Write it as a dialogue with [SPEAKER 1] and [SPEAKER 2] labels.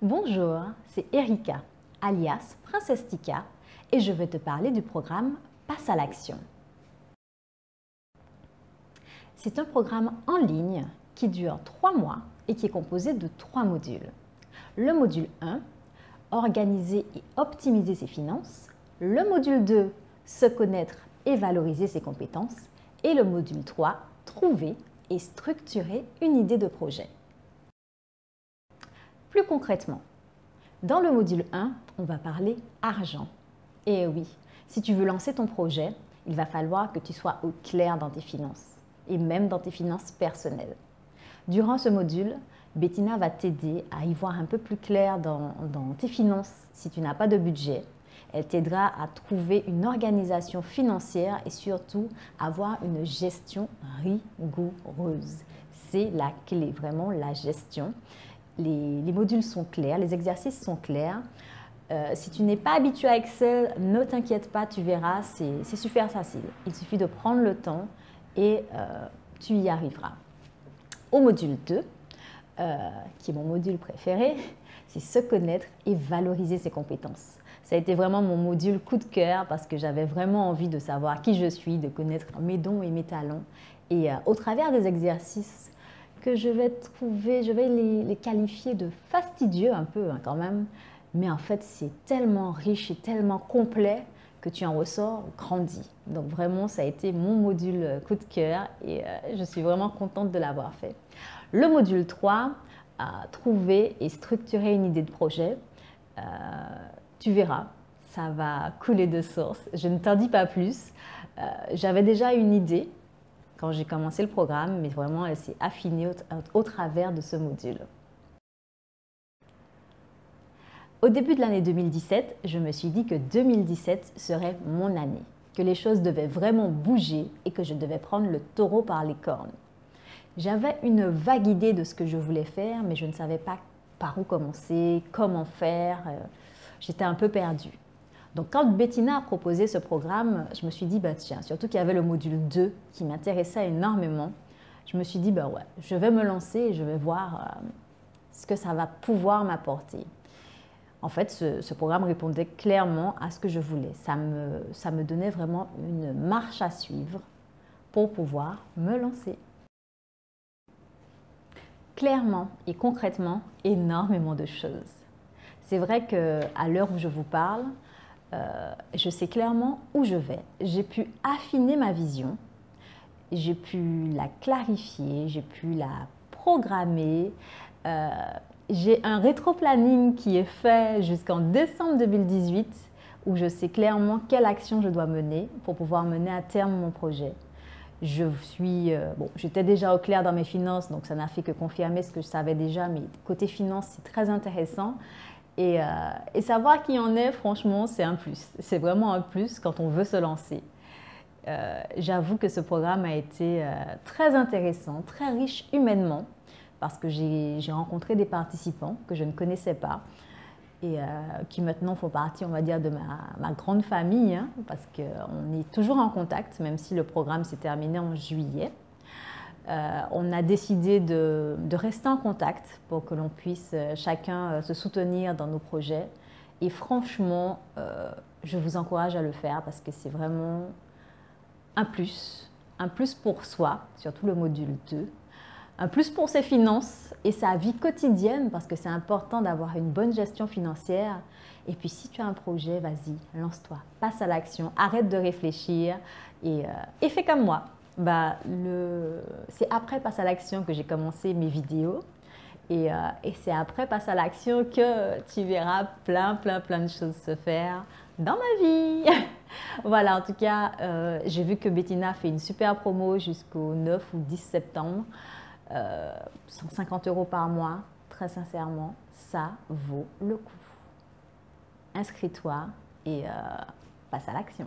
[SPEAKER 1] Bonjour, c'est Erika, alias Princesse Tika, et je vais te parler du programme Passe à l'action. C'est un programme en ligne qui dure 3 mois et qui est composé de 3 modules. Le module 1, organiser et optimiser ses finances. Le module 2, se connaître et valoriser ses compétences. Et le module 3, trouver et structurer une idée de projet. Plus concrètement, dans le module 1, on va parler argent. Et oui, si tu veux lancer ton projet, il va falloir que tu sois au clair dans tes finances et même dans tes finances personnelles. Durant ce module, Bettina va t'aider à y voir un peu plus clair dans tes finances si tu n'as pas de budget. Elle t'aidera à trouver une organisation financière et surtout avoir une gestion rigoureuse. C'est la clé, vraiment la gestion. Les modules sont clairs, les exercices sont clairs. Si tu n'es pas habitué à Excel, ne t'inquiète pas, tu verras, c'est super facile. Il suffit de prendre le temps et tu y arriveras. Au module 2, qui est mon module préféré, c'est se connaître et valoriser ses compétences. Ça a été vraiment mon module coup de cœur parce que j'avais vraiment envie de savoir qui je suis, de connaître mes dons et mes talents. Et au travers des exercices que je vais trouver, je vais les qualifier de fastidieux un peu quand même, mais en fait c'est tellement riche et tellement complet que tu en ressors grandi. Donc vraiment ça a été mon module coup de cœur et je suis vraiment contente de l'avoir fait. Le module 3, trouver et structurer une idée de projet. Tu verras, ça va couler de source. Je ne t'en dis pas plus. J'avais déjà une idée quand j'ai commencé le programme, mais vraiment elle s'est affinée au travers de ce module. Au début de l'année 2017, je me suis dit que 2017 serait mon année, que les choses devaient vraiment bouger et que je devais prendre le taureau par les cornes. J'avais une vague idée de ce que je voulais faire, mais je ne savais pas par où commencer, comment faire. J'étais un peu perdue. Donc quand Bettina a proposé ce programme, je me suis dit, bah tiens, surtout qu'il y avait le module 2 qui m'intéressait énormément, je me suis dit, bah ouais, je vais me lancer et je vais voir ce que ça va pouvoir m'apporter. En fait, ce programme répondait clairement à ce que je voulais. Ça me donnait vraiment une marche à suivre pour pouvoir me lancer. Clairement et concrètement, énormément de choses. C'est vrai qu'à l'heure où je vous parle, je sais clairement où je vais. J'ai pu affiner ma vision, j'ai pu la clarifier, j'ai pu la programmer. J'ai un rétro-planning qui est fait jusqu'en décembre 2018 où je sais clairement quelle action je dois mener pour pouvoir mener à terme mon projet. J'étais déjà au clair dans mes finances, donc ça n'a fait que confirmer ce que je savais déjà, mais côté finance, c'est très intéressant. Et savoir qui en est, franchement, c'est un plus. C'est vraiment un plus quand on veut se lancer. J'avoue que ce programme a été très intéressant, très riche humainement, parce que j'ai rencontré des participants que je ne connaissais pas et qui maintenant font partie, on va dire, de ma grande famille, hein, parce qu'on est toujours en contact, même si le programme s'est terminé en juillet. On a décidé de rester en contact pour que l'on puisse chacun se soutenir dans nos projets. Et franchement, je vous encourage à le faire parce que c'est vraiment un plus pour soi, surtout le module 2. Un plus pour ses finances et sa vie quotidienne parce que c'est important d'avoir une bonne gestion financière. Et puis si tu as un projet, vas-y, lance-toi, passe à l'action, arrête de réfléchir et fais comme moi. C'est après passe à l'action que j'ai commencé mes vidéos et c'est après passe à l'action que tu verras plein de choses se faire dans ma vie. Voilà, en tout cas, j'ai vu que Bettina fait une super promo jusqu'au 9 ou 10 septembre. 150 € par mois, très sincèrement, ça vaut le coup. Inscris-toi et passe à l'action.